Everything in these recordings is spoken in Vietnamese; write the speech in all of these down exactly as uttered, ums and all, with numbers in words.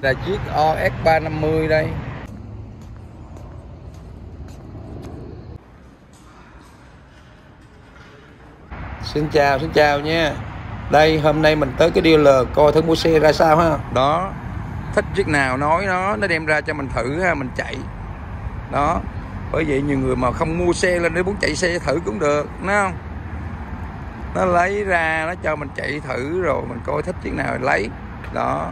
Là chiếc O S ba năm mươi đây. Xin chào, xin chào nha. Đây, hôm nay mình tới cái dealer coi thử mua xe ra sao ha. Đó, thích chiếc nào nói nó, nó đem ra cho mình thử ha, mình chạy. Đó, bởi vậy nhiều người mà không mua xe lên để muốn chạy xe thử cũng được, đúng không? Nó lấy ra, nó cho mình chạy thử rồi mình coi thích chiếc nào thì lấy. Đó.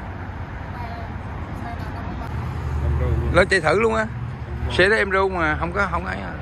Lên chạy thử luôn á. Xe đó em ru mà, không có, không ấy à.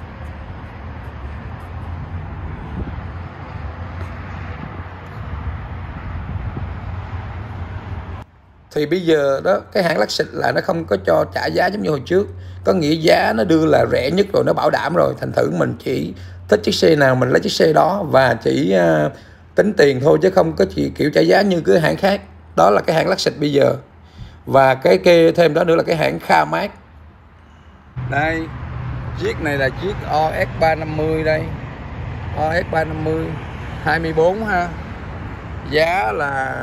Thì bây giờ đó cái hãng Lexus là nó không có cho trả giá giống như hồi trước, có nghĩa giá nó đưa là rẻ nhất rồi, nó bảo đảm rồi, thành thử mình chỉ thích chiếc xe nào mình lấy chiếc xe đó và chỉ uh, tính tiền thôi chứ không có chỉ kiểu trả giá như cái hãng khác. Đó là cái hãng Lexus bây giờ. Và cái kia thêm đó nữa là cái hãng Carmax. Đây, chiếc này là chiếc O S ba năm mươi đây. O S ba năm mươi hai mươi bốn ha. Giá là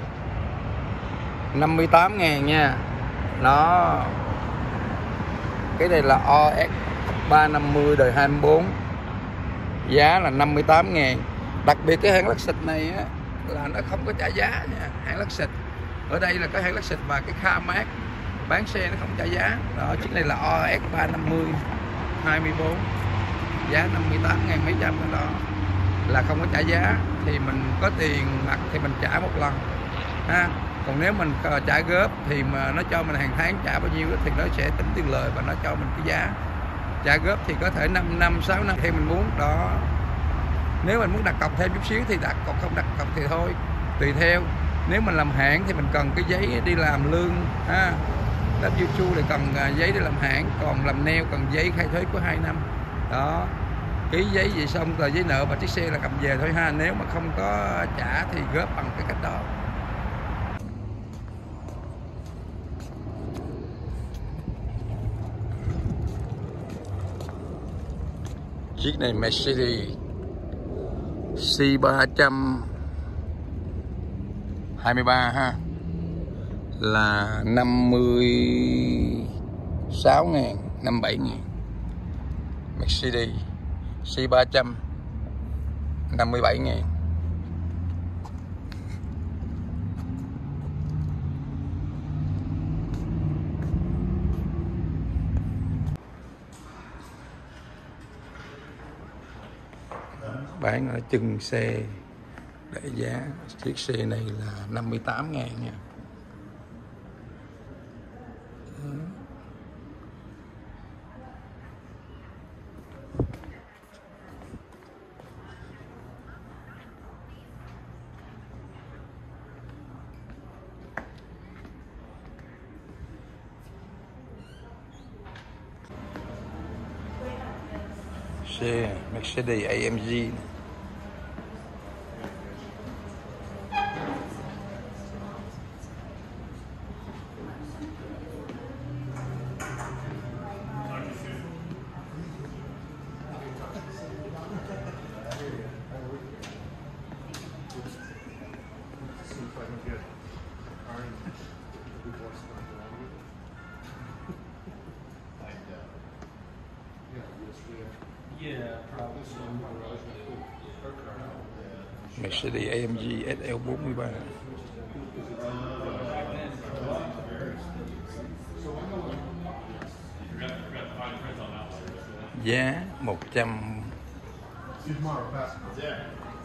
năm mươi tám ngàn nha. Nó cái này là O S ba năm mươi đời hai mươi bốn. Giá là năm mươi tám ngàn. Đặc biệt cái hãng Lexus này á, là nó không có trả giá nha. Hãng Lexus ở đây là cái hãng Lexus và cái Carmax bán xe nó không trả giá. Đó, chiếc này là O S ba năm mươi hai mươi bốn. Giá năm mươi tám ngàn mấy trăm đó, đó là không có trả giá. Thì mình có tiền mặt thì mình trả một lần ha. Còn nếu mình trả góp thì mà nó cho mình hàng tháng trả bao nhiêu thì nó sẽ tính tiền lời và nó cho mình cái giá. Trả góp thì có thể năm năm, sáu năm theo mình muốn. Đó. Nếu mình muốn đặt cọc thêm chút xíu thì đặt, còn không đặt cọc thì thôi, tùy theo. Nếu mình làm hãng thì mình cần cái giấy đi làm lương ha. W hai thì cần giấy đi làm hãng, còn làm nail cần giấy khai thuế của hai năm. Đó. Ký giấy gì xong tờ giấy nợ và chiếc xe là cầm về thôi ha. Nếu mà không có trả thì góp bằng cái cách đó. Chiếc này Mercedes C ba trăm hai mươi ba ha, là năm mươi sáu ngàn, năm mươi bảy ngàn. Mercedes C ba trăm năm mươi bảy ngàn. Bán ở chân xe để giá chiếc xe này là năm mươi tám ngàn nha. Xe Mercedes A M G này. Mercedes A M G S L bốn mươi ba. Giá một trăm